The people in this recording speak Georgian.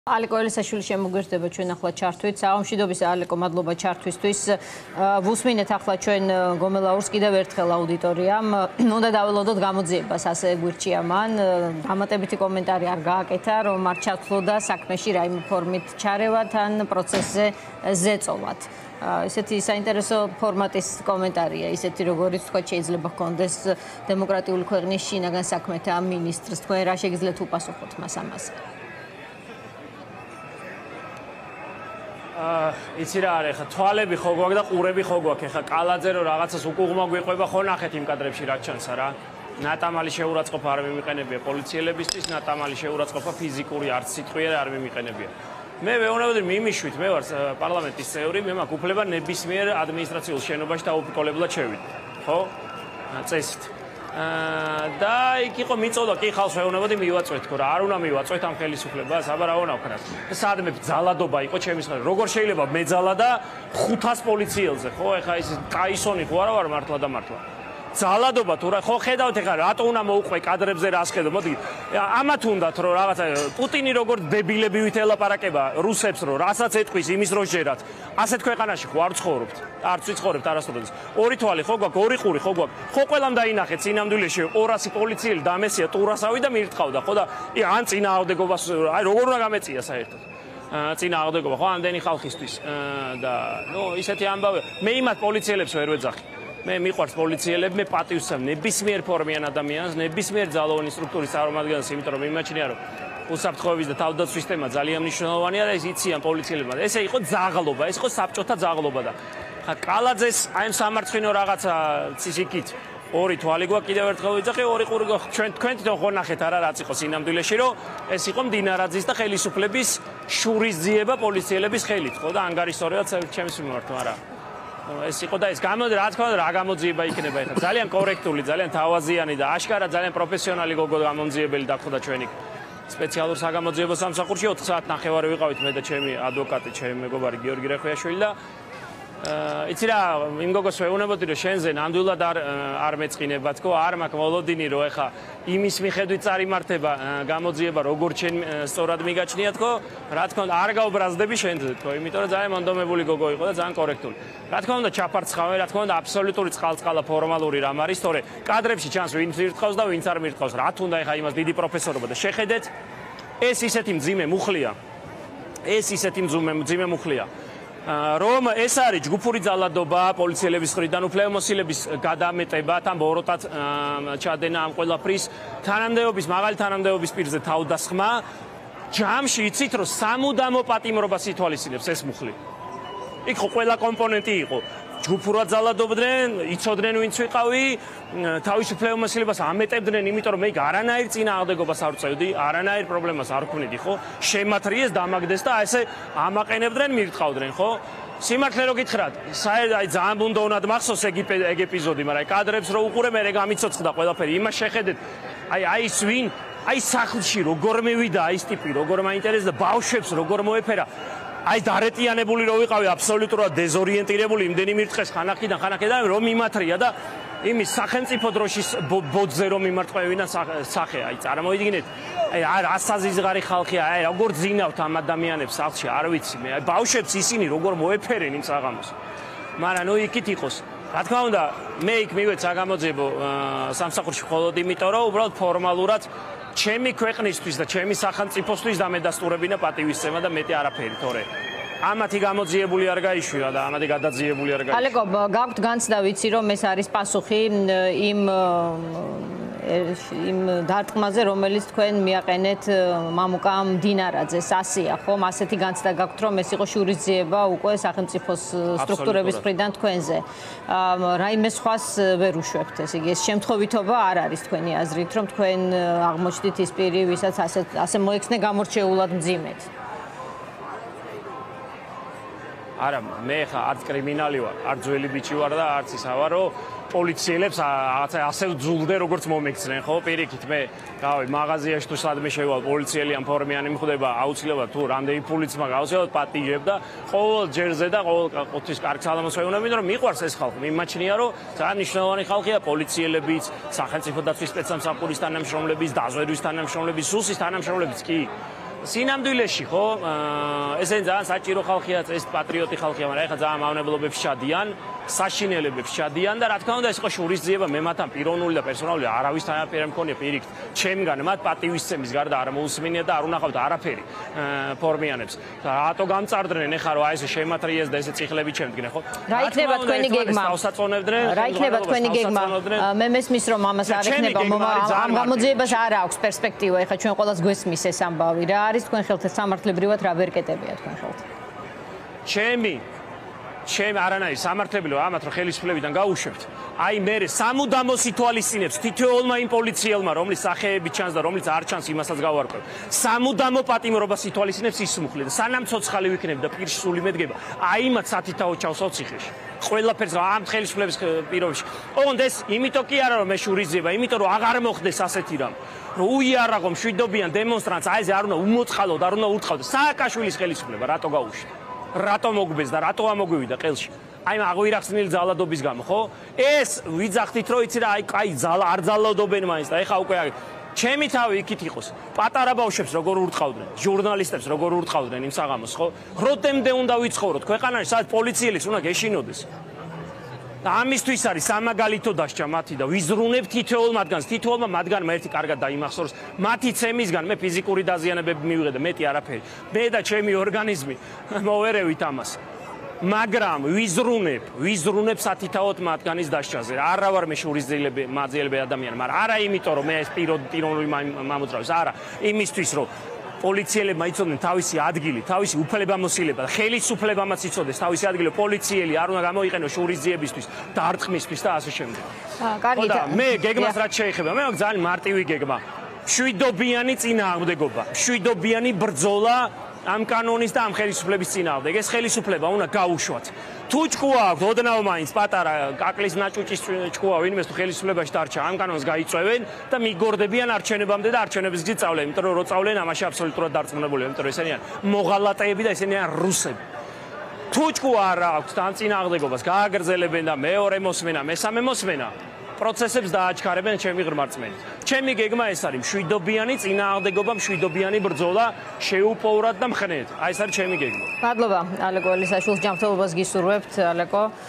ალეკო ელისაშვილი შემოგვიერთდება ჩვენ ახლა ჩართვით. Საამშვიდობის ალეკო, მადლობა ჩართვისთვის. ვუსმინეთ ახლა ჩვენ გომელაურს კიდევ ერთხელ აუდიტორიამ. უნდა დაველოდოთ გამოძიებას, ასე გვირჩია მან. დამატებითი კომენტარი არ გააკეთა, რომ არ ჩათვლოდა საქმეში რაიმე ფორმით ჩარევა თან პროცესზე ზეწოლად. ესეთი საინტერესო ფორმატის კომენტარია, ისეთი როგორიც თქვა შეიძლება ჰქონდეს დემოკრატიული ქვეყნის შინაგან საქმეთა მინისტრს. თქვენ რა შეგიძლიათ უპასუხოთ მას ამაზე? იცი რა არის ხა თვალები ხო გვაქვს და ყურები ხო გვაქვს ხა კალაძე რომ რაღაცას უკუღმა გვიყვება ხო ნახეთ იმ კადრებში რა ჩანსა რა ნატამალი შეურაცხყოფა არ მიმიყენებია პოლიციელებისთვის ნატამალი შეურაცხყოფა ფიზიკური არც სიტყვიერ არ მიმიყენებია მე ვეუბნებოდი მიმიშვით მე ვარ პარლამენტის წევრი მე მაქვს უფლება ნებისმიერ ადმინისტრაციულ შენობაში დაუპირკოლებლად შევიდე ხო წესით და იქ იყო მიწოდა კი ხალხს ვეუბნებოდი მივაწვეთ თქო რა არ უნდა მივაწვეთ ამ ხელისუფლებას აბა რა უნდა ვქნათ სადმე ძალადობა იყო ჩემის ხარ როგორ შეიძლება მეძალა და 500 პოლიციელზე ხო ეხა ის ტაისონი ხო არა ვარ მართლა და მართლა ძალადობა თუ რა ხო ხედავთ ეხა რატო უნდა მოუყვე კადრებზე რა ასხედო მოდი ამათ უნდათ რომ რაღაცა პუტინი როგორ დებილები ვით ელაპარაკება რუსებს რომ რასაც ეთქვის იმის რო ჯერათ ასეთ ქვეყანაში ხო არ ცხოვრობთ არც ვიცხოვრებთ არასდროს ორი თვალი ხო გვაქვს ორი ყური ხო გვაქვს ხო ყველამ დაინახეთ წინამდვილეში 200 პოლიციელი დამესია ტურასავი და მიირთყავდა ხო და ან წინააღმდეგობას აი როგორ უნდა გამეწია საერთოდ წინააღმდეგობა ხო ამდენი ხალხისთვის და ნუ ისეთი ამბავი მე იმათ პოლიციელებს ვერ ვეძახი მე მიყვარს პოლიციელები, მე პატივს ვსვამ ნებისმიერ ფორმიან ადამიანს, ნებისმიერ ძალოვანი სტრუქტურის წარმომადგენელს, იმიტომ რომ იმაჩნია რომ უსაფრთხოების და თავდაცვის სისტემა ძალიან მნიშვნელოვანია და ეს იციან პოლიციელებმა. ესე იყო ძაღლობა, ეს იყო საბჭოთა ძაღლობა და ხა კალაძეს აი ამ სამარცხინო რაღაცა ცისიკით ორი თვალი გვაქვს კიდევ ერთხელ ვიძახი, ორი ყური გვაქვს. თქვენ თვითონ ხო ნახეთ არა რაც იყო სინამდვილეში რომ ეს იყო მდინარაძის და ხელისუფლების შურისძიება პოლიციელების ხელით, ხო და ანგარიშტორებად ჩემს მიმართ, მაგრამ ეს იყო და ეს რა თქმა უნდა რა გამოძიება იქნება ეხლა ძალიან კორექტული, ძალიან თავაზიანი და აშკარა ძალიან პროფესიონალი გოგო გამომძიებელი დახვდა ჩვენი სპეციალურ საგამოძიებო სამსახურში 4 საათ ნახევარი ვიყავით მე და ჩემი ადვოკატი, ჩემი მეგობარი გიორგი რეხვიაშვილი და იცი რა იმ გოგოს ვეუბნებოდი რომ შენზე ნამდვილად არ მეწყინება თქო არ მაქვს მოლოდინი რომ ეხა იმის მიხედვით წარიმართება გამოძიება როგორ ჩვენ სწორად მიგაჩნია თქო რა თქმა უნდა არ გაუბრაზდები შენზე თქო იმიტომ რომ ძალიან მონდომებული გოგო იყო და ძალიან კორექტული რა თქმა უნდა ჩაფარცხავე რა თქმა უნდა აბსოლუტური წყალწყალა ფორმალური რამ არის თორე კადრებში ჩანს ვინც მირთყავს და ვინც არ მირთყავს რა თქმა უნდა ეხა იმას დიდი პროფესორობა და შეხედეთ ეს ისეთი მძიმე მუხლია ეს ისეთი მძიმე მუხლია რომ ეს არის ჯგუფური ძალადობა პოლიციელების მხრიდან უფლებამოსილების გადამეტება თან ბოროტად ჩადენა ამ ყველაფრის თანამდებობის მაღალი თანამდებობის პირზე თავდასხმა ჯამში იცით რომ სამუდამო პატიმრობას ითვალისწინებს ეს მუხლი იქ ხო ყველა კომპონენტი იყო ჯგუფურად ძალადობდნენ იცოდნენ ვინც ვიყავი თავისუფლებამოსილებას ამეტებდნენ იმიტომ რომ მე არანაირ წინააღმდეგობას არ ვწევდი არანაირ პრობლემას არ ვქმნიდი ხო შემათრიეს დამაგდეს და ესე ამაყენებდნენ მირთყავდნენ ხო სიმართლე რო გითხრათ აი ძალიან ბუნდოვნად მახსოვს ეგ ეპიზოდი მაგრამ აი კადრებს რო უყურე მე გამიცოცხლდა ყველაფერი იმას შეხედეთ აი ის ვინ აი სახლში როგორ მივიდა აი ეს ტიპი როგორ მაინტერესდა ბავშვებს როგორ მოეფერა აი დარეტიანებული რო ვიყავი აბსოლუტურად დეზორიენტირებული იმდენი მირტყეს ხანახიდან რომ მიმათრია და იმის სახელმწიფო დროშის ბოძზე რომ მიმართყვევინა სახე აი წარმოიდგინეთ აი რასაზიზღარი ხალხია აი როგორ ძინავთ ამ ადამიანებს სახლში არ ვიცი მე აი ბავშვებს ისინი როგორ მოეფერენ იმ საღამოს მაგრამ ნუ იქით იყოს რა თქმა უნდა მე იქ მივეც საგამოძიებო სამსახურში მხოლოდ იმიტომ რომ უბრალოდ ფორმალურად ჩემი ქვეყნისთვის და ჩემი სახელმწიფოსთვის დამედასტურებინა პატივისცემა და მეტი არაფერი თორე ამათი გამოძიებული არ გაიშვირა და ამათი გადაძიებული არ გაიშვირა. ალეკო, გაქვთ განცდა ვიცი რომ ეს არის პასუხი იმ დარტყმაზე რომელიც თქვენ მიაყენეთ მამუკამ დინარაძეს ასია ხომ ასეთი განცდა გაქვთ რომ ეს იყო შურისძიება უკვე სახელმწიფოს სტრუქტურების მხრიდან თქვენზე რაიმე სხვას ვერ უშვებთ ეს იგი ეს შემთხვევითობა არ არის თქვენი აზრით რომ თქვენ აღმოჩნდით ის პირი ვისაც ასე მოექცნენ გამორჩეულად მძიმედ არა მე ხა არც კრიმინალი ვარ არც ძველი ბიჭი ვარ და არც ისა ვარ რომ პოლიციელებს ასე ვძულდე როგორც მომექცნენ ხო პირიქით მე რავი მაღაზიაში თუ სადმე შევალ პოლიციელი ამ ფორმიანი მხვდება აუცილებლად თუ რამდენი ფულიც მაგ აუცილებლად პატიჟებ და ყოველ ჯერზე და ყოველ ყოთის კარგ სალამოს ვეუბნები რომ მიყვარს ეს ხალხი მიმაჩნია რომ ძალიან მნიშვნელოვანი ხალხია პოლიციელებიც სახელმწიფო დაცვის სპეცსამსახურის თანამშრომლებიც დაზვერვის თანამშრომლებიც სუსის თანამშრომლებიც კი სინამდვილეში ხო ესენი ძალიან საჭირო ხალხია, ეს პატრიოტი ხალხია, მაგრამ ეხლა ძალიან მავნებლობებს ჩადიან, საშინელებებს ჩადიან და რა თქმა უნდა ეს იყო შურისძიება მე მათთან პიროვნული და პერსონალური არავის თანაფერე მქონია პირიქით. ჩემგან მათ პატივისცემის გარდა არ მოусმინია და არ უნახავთ არაფერი ფორმიანებს. და რატო გამწარდნენ ეხლა რომ აი ესე შემათრიეს და ესე წიხლები ჩემდგნენ ხო? რა იქნება თქვენი გეგმა? რა იქნება თქვენი გეგმა? მე მესმის რომ ამას არ იქნება ამ გამოძიებას არ აქვს პერსპექტივა. ეხლა ჩვენ ყველას გვესმის ეს ამბავი. რა არის თქვენ ხელთ სამართლებრივად რა ვერ კეტებია თქვენ ხელთ? ჩემი არანაირი სამართლებრივი ამათ რომ ხელისუფლებიდან გაუშვებთ. აი მე სამუდამო სიტუალიზინებს თითოეულმა იმ პოლიციელმა რომლის სახეები ჩანს და რომლის არ ჩანს იმასაც გავარკვევ. სამუდამო პატიმრობა სიტუალიზინებს ისმუხლე და სანამ ცოცხალი ვიქნები და პირში სული მედგება, აი მათ სათითაო ჩავსავ ციხეში. ყველაფერს ამ ხელისუფლების პირობებში. ოღონდ ეს იმიტომ კი არა რომ მე შურისძიება, იმიტომ რომ აღარ მოხდეს ასეთი რამ. რომ უიარაღო მშვიდობიან დემონსტრანტს აი ეს არ უნდა უმოწყალოდ, არ უნდა ურტყავდეთ. სააკაშვილის ხელისუფლება რატო გაუშვით? რატო მოგბეს და რატო ამოგვივიდა ყელში? აი აღვირახსნილი ძალადობის გამო, ხო? ეს ვიძახთით რომ იცი რა, აი ძალა არ ძალადობენ მაინც და ეხა უკვე ჩემი თავი იქით იყოს. პატარა ბავშვებს როგორ ურტყავდნენ, ჟურნალისტებს როგორ ურტყავდნენ იმ საღამოს, ხო? როდემდე უნდა ვიცხოვროთ ქვეყანაში, სადაც პოლიციელიც უნდა გეშინოდეს. და ამისთვის არის სამაგალითო დასჭა მათი და ვიზრუნებ თითოეულ მათგანს, თითოეულმა მათგანმა ერთი კარგად დაიმახსოვროს. მათი ცემისგან მე ფიზიკური დაზიანებები მივიღე და მეტი არაფერი. მე და ჩემი ორგანიზმი მოვერევით ამას. მაგრამ ვიზრუნებ სათითაოდ მათგანის დასჭაზე. არა ვარ მე შურისძიებაძიებელები ადამიანი, მაგრამ არა იმიტომ რომ მე ეს პიროვნული მამოძრავეს, არა, იმისთვის რომ პოლიციელებმა იცოდნენ თავისი ადგილი, თავისი უფლებამოსილება და ხელისუფლებამაც იცოდეს თავისი ადგილი, პოლიციელი არ უნდა გამოიყენოს შურისძიებისთვის, დარტყმისთვის და ასე შემდეგ. კარგი და მე გეგმას რაც შეეხება, მე მაქვს ძალიან მარტივი გეგმა. მშვიდობიანი წინააღმდეგობა, მშვიდობიანი ბრძოლა ამ კანონის და ამ ხელისუფლების წინააღმდეგ. ეს ხელისუფლება უნდა გაუშვათ. თუ ჭკუა აქვს, ოდნავ მაინც პატარა კაკლის ნაჭუჭის ჭკუა ვინმეს თუ ხელისუფლებაში დარჩა, ამ კანონს გაიწვევენ და მიგორდებიან არჩევნებამდე და არჩევნების გზით წავლენ, იმიტომ რომ რო წავლენ ამაში აბსოლუტურად დარწმუნებულია, იმიტომ რომ ესენი არ მოღალატეები და ესენი არ რუსები. თუ ჭკუა არ აქვს და ამ წინააღმდეგობას გააგრძელებენ და მეორე მოსმენა, მესამე მოსმენა პროცესებს დააჩქარებენ ჩემი ღრმა რწმენით. ჩემი გეგმა ეს არის მშვიდობიანი წინააღმდეგობა, მშვიდობიანი ბრძოლა შეუპოვრად და მხნედ. აი ეს არის ჩემი გეგმა. მადლობა ალეკო ელისაშვილს, ჯანმრთელობას გისურვებთ ალეკო.